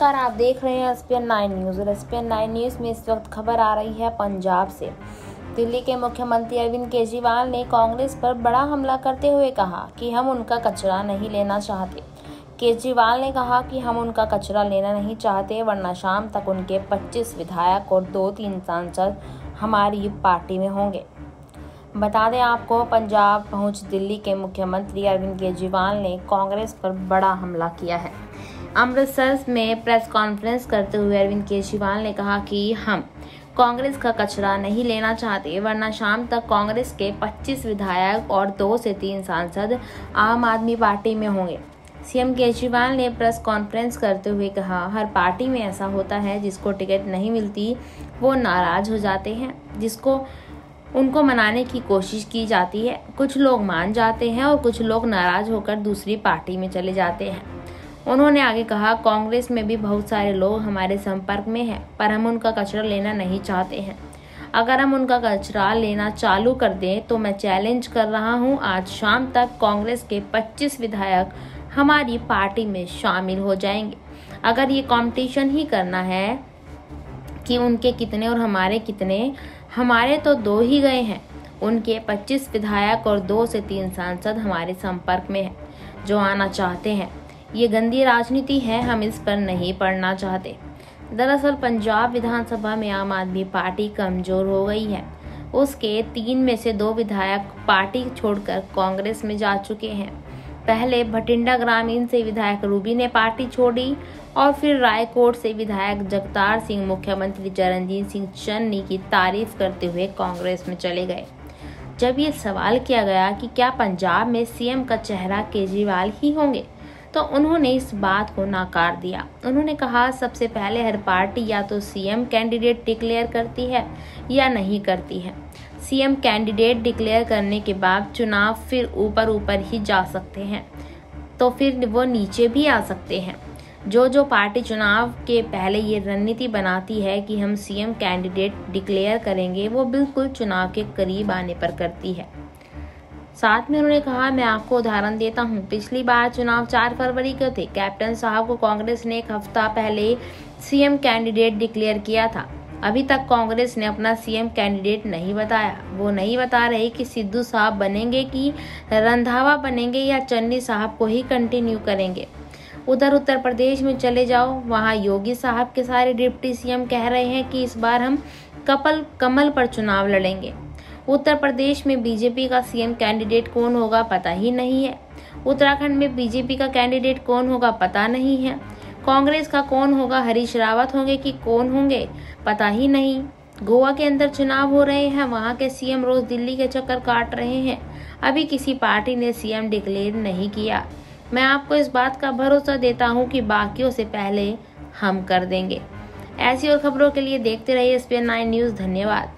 नमस्कार, आप देख रहे हैं SPN9 न्यूज़ और SPN9 न्यूज़ में इस वक्त खबर आ रही है पंजाब से। दिल्ली के मुख्यमंत्री अरविंद केजरीवाल ने कांग्रेस पर बड़ा हमला करते हुए कहा कि हम उनका कचरा नहीं लेना चाहते। केजरीवाल ने कहा कि हम उनका कचरा लेना नहीं चाहते, वरना शाम तक उनके 25 विधायक और 2-3 सांसद हमारी पार्टी में होंगे। बता दें आपको, पंजाब पहुंच दिल्ली के मुख्यमंत्री अरविंद केजरीवाल ने कांग्रेस पर बड़ा हमला किया है। अमृतसर में प्रेस कॉन्फ्रेंस करते हुए अरविंद केजरीवाल ने कहा कि हम कांग्रेस का कचरा नहीं लेना चाहते, वरना शाम तक कांग्रेस के 25 विधायक और 2 से 3 सांसद आम आदमी पार्टी में होंगे। सीएम केजरीवाल ने प्रेस कॉन्फ्रेंस करते हुए कहा, हर पार्टी में ऐसा होता है, जिसको टिकट नहीं मिलती वो नाराज हो जाते हैं, जिसको उनको मनाने की कोशिश की जाती है। कुछ लोग मान जाते हैं और कुछ लोग नाराज होकर दूसरी पार्टी में चले जाते हैं। उन्होंने आगे कहा, कांग्रेस में भी बहुत सारे लोग हमारे संपर्क में हैं, पर हम उनका कचरा लेना नहीं चाहते हैं। अगर हम उनका कचरा लेना चालू कर दें तो मैं चैलेंज कर रहा हूं, आज शाम तक कांग्रेस के 25 विधायक हमारी पार्टी में शामिल हो जाएंगे। अगर ये कंपटीशन ही करना है कि उनके कितने और हमारे कितने, हमारे तो 2 ही गए हैं। उनके 25 विधायक और 2 से 3 सांसद हमारे संपर्क में हैं, जो आना चाहते हैं। ये गंदी राजनीति है, हम इस पर नहीं पड़ना चाहते। दरअसल पंजाब विधानसभा में आम आदमी पार्टी कमजोर हो गई है। उसके 3 में से 2 विधायक पार्टी छोड़कर कांग्रेस में जा चुके हैं। पहले भटिंडा ग्रामीण से विधायक रूबी ने पार्टी छोड़ी और फिर रायकोट से विधायक जगतार सिंह मुख्यमंत्री चरणजीत सिंह चन्नी की तारीफ करते हुए कांग्रेस में चले गए। जब ये सवाल किया गया कि क्या पंजाब में सीएम का चेहरा केजरीवाल ही होंगे, तो उन्होंने इस बात को नकार दिया। उन्होंने कहा, सबसे पहले हर पार्टी या तो सीएम कैंडिडेट डिक्लेयर करती है या नहीं करती है। सीएम कैंडिडेट डिक्लेयर करने के बाद चुनाव फिर ऊपर ही जा सकते हैं, तो फिर वो नीचे भी आ सकते हैं। जो पार्टी चुनाव के पहले ये रणनीति बनाती है कि हम सीएम कैंडिडेट डिक्लेयर करेंगे, वो बिल्कुल चुनाव के करीब आने पर करती है। साथ में उन्होंने कहा, मैं आपको उदाहरण देता हूँ, पिछली बार चुनाव 4 फरवरी को थे। कैप्टन साहब को कांग्रेस ने 1 हफ्ता पहले सीएम कैंडिडेट डिक्लेयर किया था। अभी तक कांग्रेस ने अपना सीएम कैंडिडेट नहीं बताया। वो नहीं बता रहे कि सिद्धू साहब बनेंगे कि रंधावा बनेंगे या चन्नी साहब को ही कंटिन्यू करेंगे। उधर उत्तर प्रदेश में चले जाओ, वहाँ योगी साहब के सारे डिप्टी सीएम कह रहे हैं कि इस बार हम कमल पर चुनाव लड़ेंगे। उत्तर प्रदेश में बीजेपी का सीएम कैंडिडेट कौन होगा पता ही नहीं है। उत्तराखंड में बीजेपी का कैंडिडेट कौन होगा पता नहीं है। कांग्रेस का कौन होगा, हरीश रावत होंगे कि कौन होंगे पता ही नहीं। गोवा के अंदर चुनाव हो रहे हैं, वहां के सीएम रोज दिल्ली के चक्कर काट रहे हैं। अभी किसी पार्टी ने सीएम डिक्लेयर नहीं किया। मैं आपको इस बात का भरोसा देता हूं कि बाकियों से पहले हम कर देंगे। ऐसी और खबरों के लिए देखते रहिए SPN9 न्यूज़। धन्यवाद।